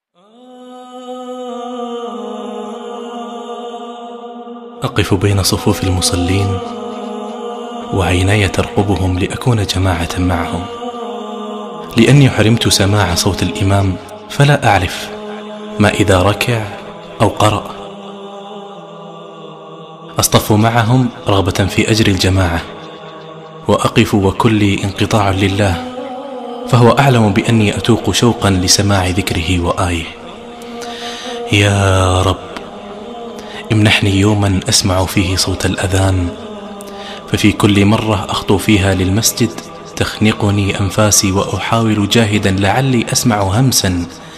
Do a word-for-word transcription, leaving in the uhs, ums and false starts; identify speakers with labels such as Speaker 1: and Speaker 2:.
Speaker 1: أقف بين صفوف المصلين وعيناي ترقبهم لأكون جماعة معهم، لأني حرمت سماع صوت الإمام فلا أعرف ما إذا ركع أو قرأ. أصطف معهم رغبة في أجر الجماعة، وأقف وكلي انقطاع لله، فهو أعلم بأني أتوق شوقا لسماع ذكره وآيه. يا رب امنحني يوما أسمع فيه صوت الأذان، ففي كل مرة أخطو فيها للمسجد تخنقني أنفاسي، وأحاول جاهدا لعلي أسمع همسا